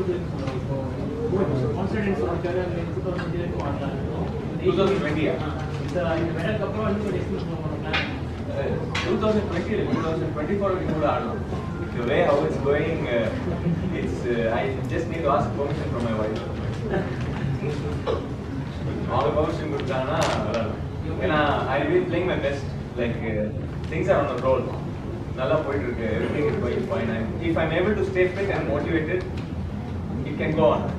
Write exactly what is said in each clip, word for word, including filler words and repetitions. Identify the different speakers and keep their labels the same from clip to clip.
Speaker 1: confidence on career in twenty
Speaker 2: twenty. Yeah.
Speaker 1: The medal couple of twenty
Speaker 2: twenty, twenty twenty-four, the way how it's going, uh, it's uh, I just need to ask permission from my wife. All the permission good dana, and I'll be playing my best. Like uh, things are on the roll. Nalla poitu irukku, everything is going fine. I'm, if I'm able to stay fit and motivated, it can go on.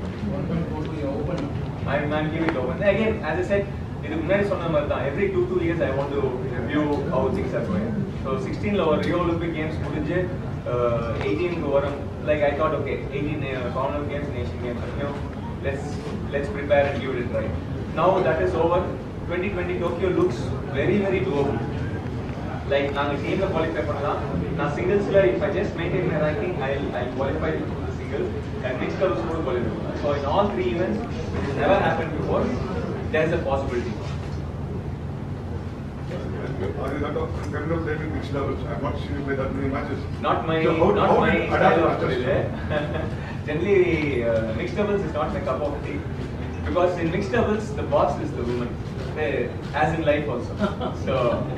Speaker 2: I'm, I'm giving it open. Again, as I said, every two two years I want to review how things are going. So sixteen over Rio Olympic Games, uh, eighteen over, like I thought, okay, eighteen uh, Commonwealth Games, Asian Games, you know, let's let's prepare and give it a try. Now that is over. twenty twenty Tokyo looks very very doable. Like now the team qualify for now singles, if I just maintain my ranking, I'll I'll qualify to the single and mixed doubles will qualify. So in all three events, which has never happened before, there's a possibility.
Speaker 3: Are you not capable of playing mixed doubles? I'm not sure you play that many matches.
Speaker 2: Not my,
Speaker 3: so how,
Speaker 2: not
Speaker 3: how
Speaker 2: my style of play. Generally, uh, mixed doubles is not my cup of tea. Because in mixed doubles, the boss is the woman. They, as in life also. So,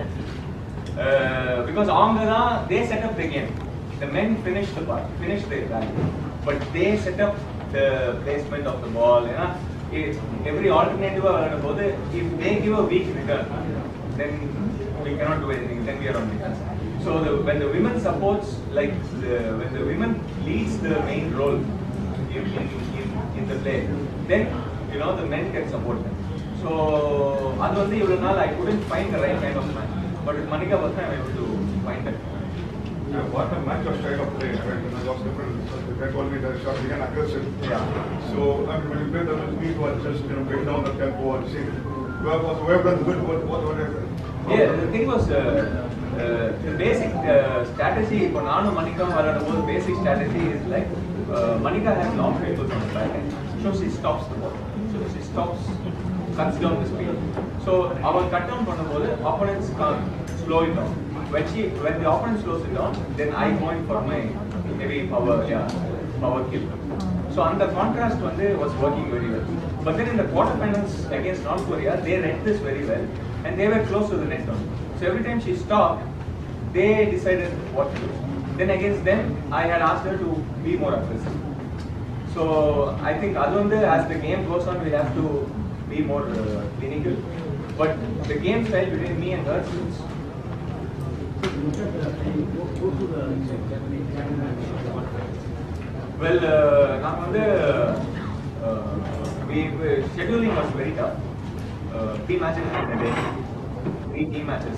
Speaker 2: uh, because Angara, they set up the game. The men finish the part, finish the rally. But they set up the placement of the ball. You know? If every alternative, if they give a weak return, then we cannot do anything, then we are on defense. So the, when the women supports, like the, when the women leads the main role in, in, in, in the play, then you know the men can support them. So that's why I couldn't find the right kind of man. But with Manika Bhatta, I'm able to find that.
Speaker 3: Yeah, what a match of style of play, right? It was different. That was the shot began aggressive.
Speaker 2: Yeah.
Speaker 3: So I mean, when you play the speed was just you know bring down the tempo and see. You have also well done good. What what what happened?
Speaker 2: Yeah, the thing was uh, uh, the basic uh, strategy for Nanu Manika Varada, the basic strategy is like uh, Manika has long tables on the back end, so she stops the ball. So she stops, cuts down the speed. So our cut down from the ball, opponents can't slow it down. When she, when the opponent slows it down, then I point for my maybe power, yeah, power kill. So and the contrast one day was working very well. But then in the quarterfinals against North Korea, they read this very well. And they were close to the net down. So every time she stopped, they decided what to do. Then against them, I had asked her to be more aggressive. So I think Adonde, as the game goes on, we have to be more uh, clinical. But the game style between me and her suits. Well, uh, uh, we, scheduling was very tough. Uh, three matches in a day. Three team matches.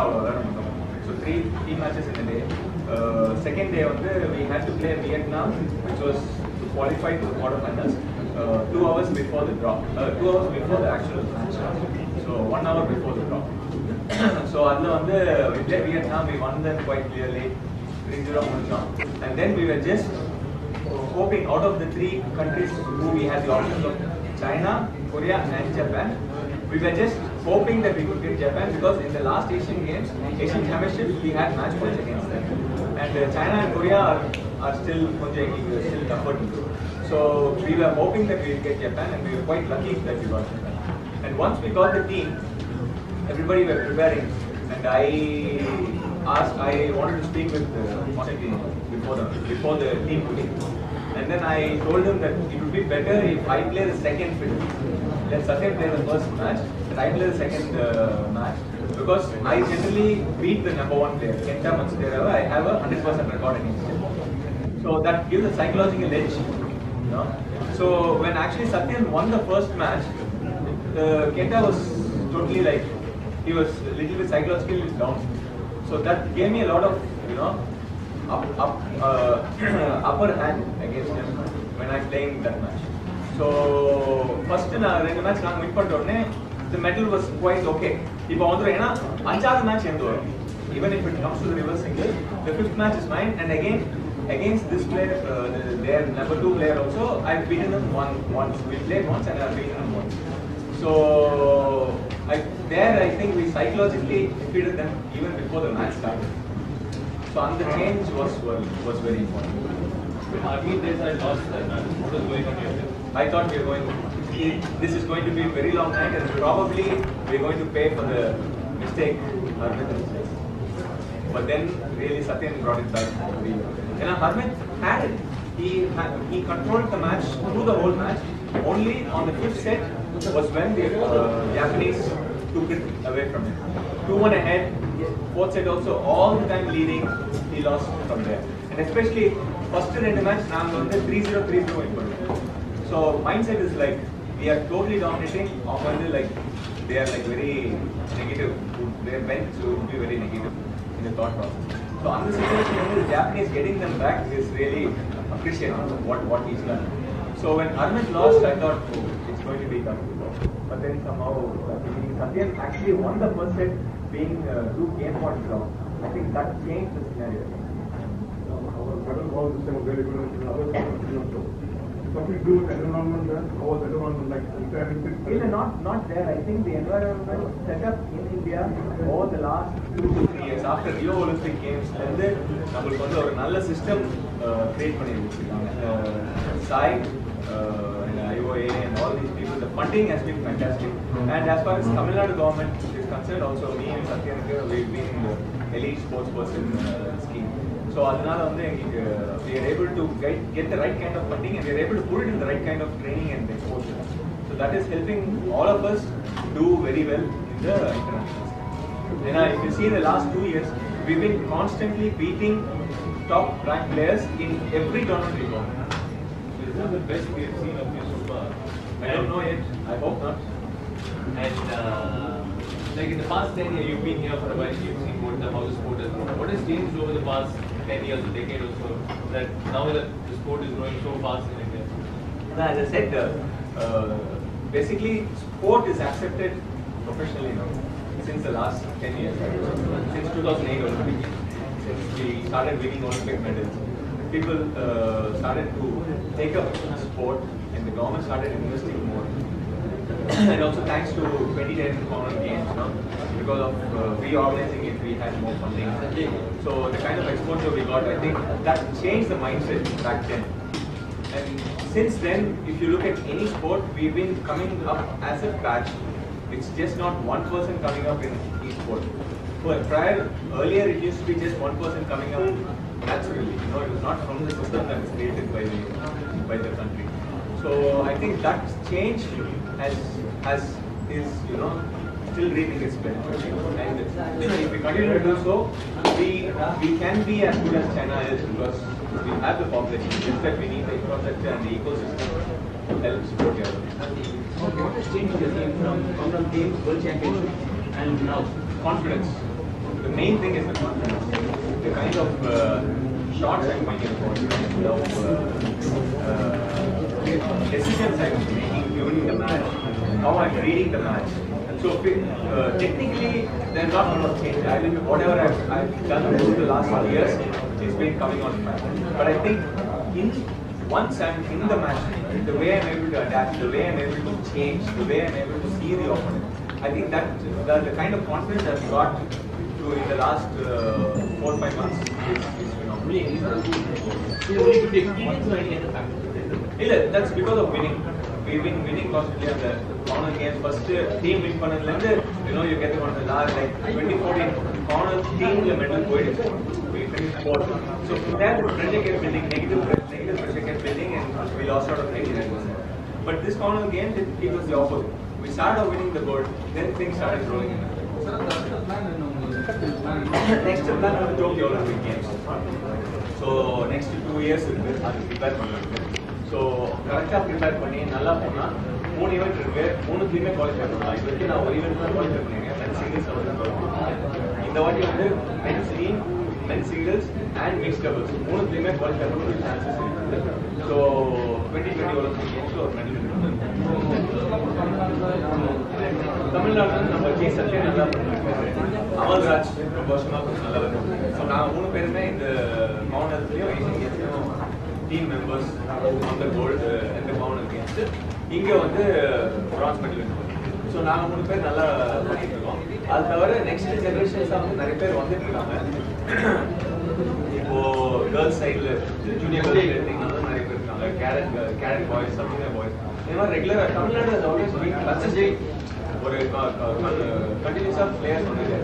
Speaker 2: So three team matches in a day. Uh, second day on the, we had to play Vietnam, which was to qualify to the quarterfinals. Uh, two hours before the draw. Uh, two hours before the actual match. So one hour before the draw. So on the, we played Vietnam. We won them quite clearly. three zero. And then we were just hoping out of the three countries who we had the options of China, Korea and Japan. We were just hoping that we could get Japan because in the last Asian Games, Asian Championships, we had match points against them. And uh, China and Korea are, are still still tougher to do. So we were hoping that we would get Japan and we were quite lucky that we got Japan. And once we got the team, everybody were preparing. And I asked, I wanted to speak with uh, before the, before the team meeting. And then I told him that it would be better if I play the second fiddle. Let Satya play the first match, and I play the second uh, match. Because I generally beat the number one player, Kenta Matsudaira. I have a one hundred percent record against him. So that gives a psychological edge. You know? So when actually Satyan won the first match, uh, Kenta was totally like, he was a little bit psychologically down. So that gave me a lot of, you know, up, up, uh, upper hand against him when I'm playing that match. So first in our match, the medal was quite okay. Match, even if it comes to the reverse single, the fifth match is mine. And again, against this player, uh, their number two player also, I've beaten him one once. We played once and I've beaten him once. So I, there, I think we psychologically defeated them even before the match started. So and the change was was very important.
Speaker 4: Army days I lost that match. What was going on here?
Speaker 2: I thought we were going, this is going to be a very long night and probably we're going to pay for the mistake. But then really Satyan brought it back. And Harmit had it. He, had, he controlled the match through the whole match. Only on the fifth set was when the uh, Japanese took it away from him. two one ahead, fourth set also all the time leading, he lost from there. And especially first in the match, now on the three zero three zero. So mindset is like we are totally dominating, often like they are like very negative. Their bench would be very negative in the thought process. So on the situation, the Japanese getting them back is really appreciating what what he's done. So when Armin lost, I thought oh, it's going to be tough. But then somehow Satyan actually won the first set, being uh, two game points down. I think that changed the scenario.
Speaker 3: All the same very good. Something to do with environment there? How was environment like?
Speaker 2: Really not, not there. I think the environment set up in India over the last two to three years after Rio Olympic Games, and then we have a நல்ல system create பண்ணிருக்காங்க. Sai and I O A and all these people, the funding has been fantastic. And as far as Tamil Nadu government is concerned, also me and Satyan, we've been in the elite sports person uh, scheme. So uh, we are able to get, get the right kind of funding and we are able to put it in the right kind of training and exposure. So that is helping all of us do very well in the internationals. And uh, if you see the last two years, we've been constantly beating top ranked players in every tournament we go.
Speaker 4: Is this the best we have seen of you so far?
Speaker 2: I don't know yet. I hope not.
Speaker 4: And uh, like in the past ten years, you've been here for a while. You've seen what the how the sport has grown. What has changed over the past ten years, a decade or so, that now that the sport is growing so fast in India?
Speaker 2: As I said, uh, uh, basically sport is accepted professionally now since the last ten years. Since two thousand eight Olympics, since we started winning Olympic medals, people uh, started to take up sport and the government started investing more. And also thanks to twenty ten Commonwealth Games, you know, because of uh, reorganizing it, we had more funding. So the kind of exposure we got, I think that changed the mindset back then. And since then, if you look at any sport, we've been coming up as a batch. It's just not one person coming up in each sport. So prior, earlier it used to be just one person coming up naturally. You know, it was not from the system that was created by the by the country. So I think that change has has is you know still reaping its benefits. And you know, if we continue to do so, we we can be as good as China is because we have the population. Just that we need the infrastructure and the ecosystem to help support the other.
Speaker 1: Okay, what has changed the game from Commonwealth Games, World Championship, and now?
Speaker 2: Confidence. The main thing is the confidence. The kind of uh, shots I'm making, the uh, uh, decisions I'm making during the match, how I'm reading the match. So uh, technically, there's not a lot of change. I mean, whatever I've, I've done over the last few years, it's been coming on track. But I think in once I'm in the match, the way I'm able to adapt, the way I'm able to change, the way I'm able to see the opponent, I think that the, the kind of confidence I've got to in the last uh, four or five months is, is phenomenal.
Speaker 1: Is it only good experience or any other factor?
Speaker 2: That's because of winning. We've been winning constantly on the Commonwealth Games. First team win panel, you know, you get the one the last like twenty fourteen Commonwealth team medal points. We finished fourth. So from there, pressure kept building, negative negative pressure kept building, and we lost out of ninety-nine percent. But this Commonwealth Games, it, it was the opposite. We started off winning the gold, then things started rolling in. Next plan was the Tokyo Olympic Games. So next two years we will prepare. So correctly prepare பண்ணி நல்லா போனா மூணு event இருக்கு மூணுத்துலயுமே qualify பண்ணலாம். இது வரைக்கும் நான் ஒரு ஈவென்ட் தான் குவாலிஃபை பண்ணிருக்கேன். மென் சிங்கிள்ஸ் இந்த வாட்டி வந்து men team, men singles and mix doubles மூணுத்துலயுமே குவாலிஃபை பண்ண சான்சஸ் இருக்கு. ஸோ டுவெண்ட்டி டுவெண்ட்டி ஒலிம்பிக் கேம்ஸ்ல ஒரு மெடல் தமிழ்நாட்டில் நம்ம கே சத்யா நல்லா பண்ணிருக்காரு, அமல்ராஜ் ரொம்ப வருஷமா கொஞ்சம் நல்லா இருக்கும். ஸோ நாங்கள் மூணு பேருமே இந்த காமன்வெல்த்லயும் ஏசியன் கேம்ஸ்லயும் டீம் மெம்பர்ஸ் அந்த கோல்டு இந்த காமன்வெல்த் கேம்ஸ் இங்கே வந்து பிரான்ஸ் மெடல் இருக்கும். ஸோ நாங்கள் மூணு பேர் நல்லா பண்ணிட்டு இருக்கோம். அது தவிர நெக்ஸ்ட் ஜெனரேஷன்ஸாக வந்து நிறைய பேர் வந்துட்டு இருக்காங்க. இப்போ கேர்ள்ஸ் சைடில் ஜூனியர் கேர்ள்ஸ் எடுத்தீங்கன்னா carrot, uh, carrot boys, something like boys. You know, regular Tamil Nadu has always been such a or a continuous of players on the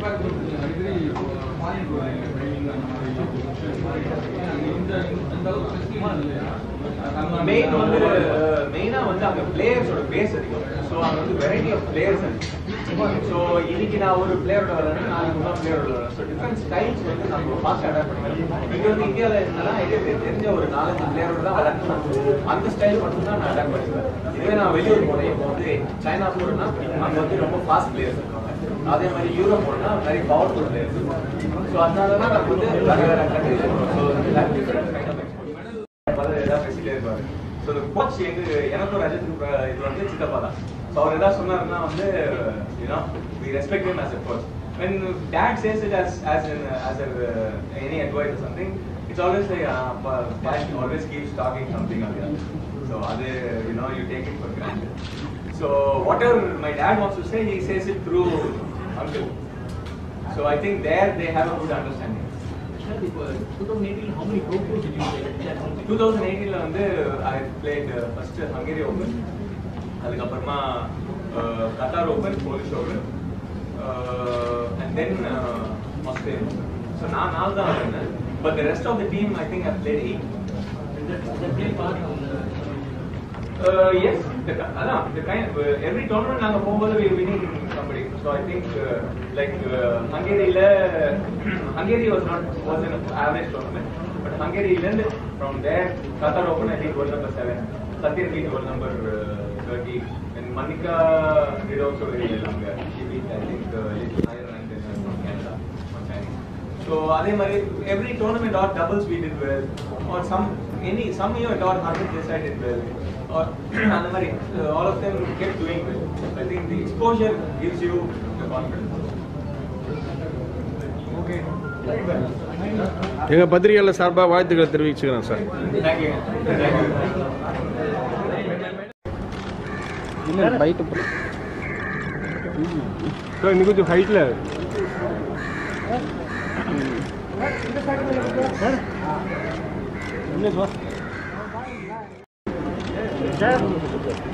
Speaker 2: main வந்து மெயினா வந்து அங்க பிளேயர்ஸோட பேஸ் அதிகம். ஸோ அங்க வந்து வெரைட்டி ஆஃப் பிளேயர்ஸ் இருக்கு. So இன்னைக்கு நான் ஒரு பிளேயரோட விளையாடுறேன், நாளைக்கு இன்னொரு பிளேயரோட விளையாடுறேன். ஸோ டிஃப்ரெண்ட் ஸ்டைல்ஸ் வந்து நம்ம ஃபாஸ்ட் அடாப்ட் பண்ணிக்கலாம். இங்க வந்து இந்தியாவில் இருந்தாலும் எனக்கு தெரிஞ்ச ஒரு நாலஞ்சு பிளேயரோட தான் விளையாடணும். அந்த ஸ்டைல் மட்டும் தான் நான் அடாப்ட் பண்ணிக்குவேன். இதுவே நான் வெளியூர் போனேன், இப்போ வந்து சைனா போறேன்னா அங்க வந்து ரொம்ப ஃபாஸ்ட் பிளேயர்ஸ் இருக்காங்க. அதே மாதிரி யூரோப் போனா வெரி பவர்ஃபுல் பிளேயர்ஸ் இருக்காங்க. ஸோ அதனால தான் நம்ம வந்து வேற வேற கண்ட்ரிஸ் இருக்கோம். So different kind of export பல ஏதாவது பேசிட்டே இருப்பாரு. ஸோ கோச் எங்க எனக்கும் ரஜத்துக்கு இது வந்து சித்தப்பா தான். ஸோ அவர் ஏதாவது சொன்னாருன்னா வந்து you know we respect him as a coach. When dad says it as as in as a uh, any advice or something, it's always like uh, dad always keeps talking something or the other. So other you know you take it for granted. So whatever my dad wants to say, he says it through uncle. So I think there they have a good understanding.
Speaker 1: twenty eighteen, how many Pro Tours did you play?
Speaker 2: twenty eighteen la வந்து I played uh, first Hungary Open, அதுக்கு அப்புறமா Qatar Open, Polish Open, uh, and then uh, Australia Open. So நான் நாலு தான் விளையாடுனேன். But the rest of the team I think I played eight.
Speaker 1: They play part of the
Speaker 2: Uh, yes, the, uh, the kind of, uh, every tournament நாங்க போகும்போது we winning somebody. So I think uh, like uh, Hungary la Hungary was not was an average tournament, but Hungary learned from there. Qatar Open I think world number seven, Satyan beat world number uh, thirty, and Manika did also very well longer. She beat I think uh, little higher ranked than from Canada or China. So அதே மாதிரி every tournament or doubles we did well, or some any some year or hundred this I did well. Or uh, all of them kept doing well. I think the exposure gives you the confidence. Okay.
Speaker 5: எங்க பத்திரிகையாளர் சார்பா வாழ்த்துக்களை தெரிவிச்சுக்கிறேன் sir.
Speaker 2: Thank you. Thank you.
Speaker 5: இல்ல byte போ. Sir இன்னும் கொஞ்சம் ஹைட்ல. என்ன சார்?